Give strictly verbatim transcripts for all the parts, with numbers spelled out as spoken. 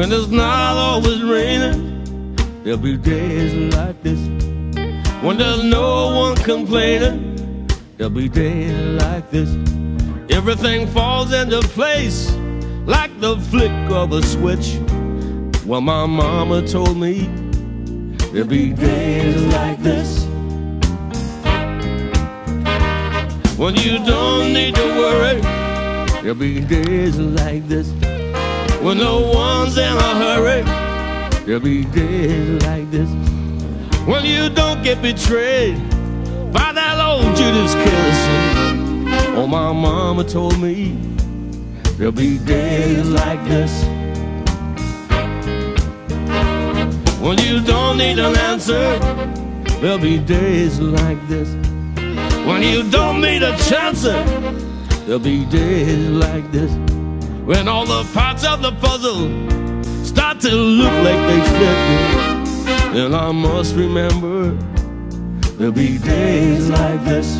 When it's not always raining, there'll be days like this. When there's no one complaining, there'll be days like this. Everything falls into place like the flick of a switch. Well, my mama told me there'll be days like this. When you don't need to worry, there'll be days like this. When no one's in a hurry, there'll be days like this. When you don't get betrayed by that old Judas kiss. Oh, my mama told me there'll be days like this. When you don't need an answer, there'll be days like this. When you don't need a chance, there'll be days like this. When all the parts of the puzzle start to look like they fit, then I must remember there'll be days like this.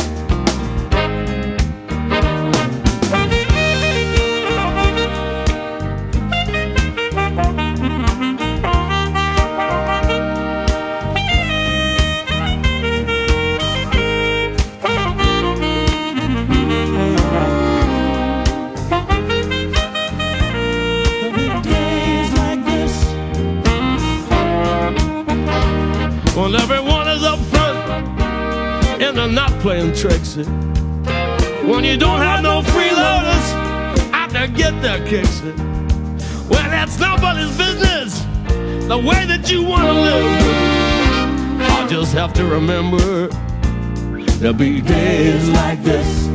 When everyone is up front and they're not playing tricks. When you don't have no freeloaders out to get their kicks. Well, that's nobody's business, the way that you want to live. I just have to remember there'll be days like this.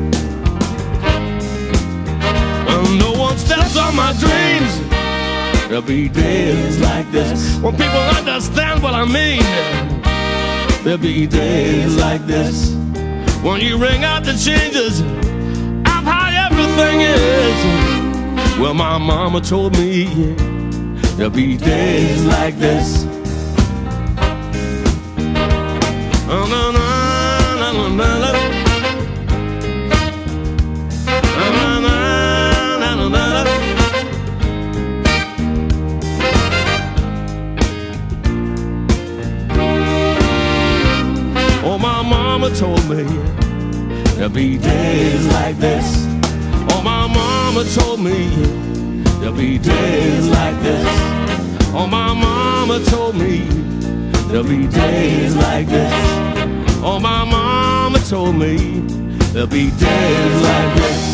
When no one steps on my dreams, there'll be days like this. When people understand what I mean, there'll be days like this. When you ring out the changes of how everything is. Well, my mama told me there'll be days like this. Oh, no, no, no, no, no, no. Oh, my mama told me there'll be days like this. Oh, my mama told me there'll be days like this. Oh, my mama told me there'll be days like this. Oh, my mama told me there'll be days like this.